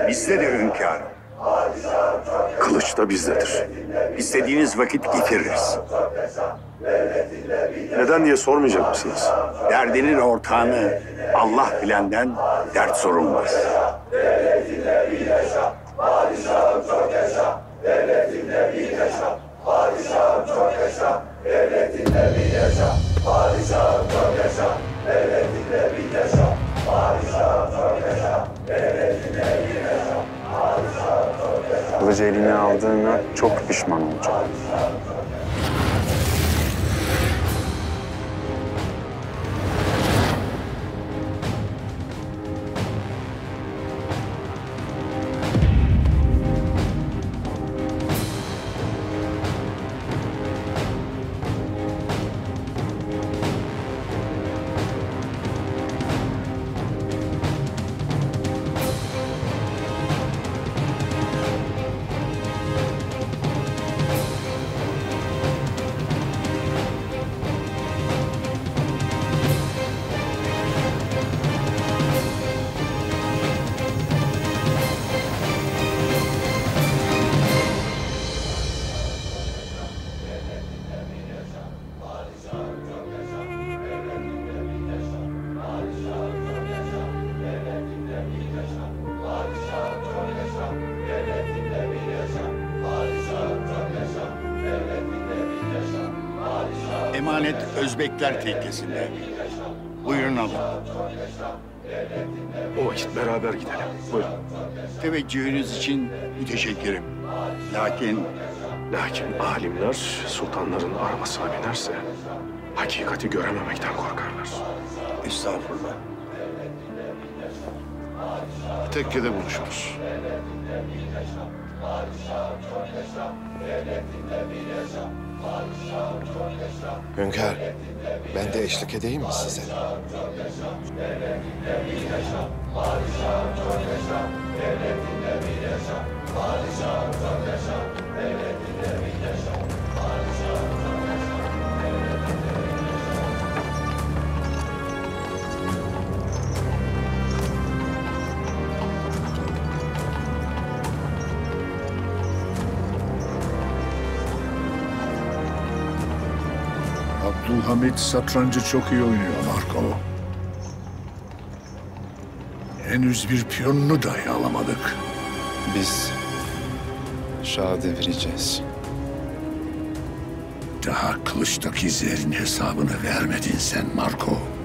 Bizde de hünkârım. Kılıç da bizdedir. İstediğiniz vakit getiririz. Neden diye sormayacak mısınız? Derdinin ortağını Allah bilenden dert sorulmaz. Kılıcı eline aldığına çok pişman olacak. Emanet Özbekler tekkesinde. Buyurun alın. O vakit beraber gidelim. Buyurun. Teveccühünüz için müteşekkirim. Lakin Lakin alimler sultanların arabasına binerse hakikati görememekten korkarlar. estağfurullah. Tekkede buluşuruz. Hünkâr, ben de eşlik edeyim mi size? Abdülhamit satrancı çok iyi oynuyor Marco. Henüz bir piyonunu dahi alamadık. Biz şahı devireceğiz. Daha kılıçtaki zehrin hesabını vermedin sen Marco.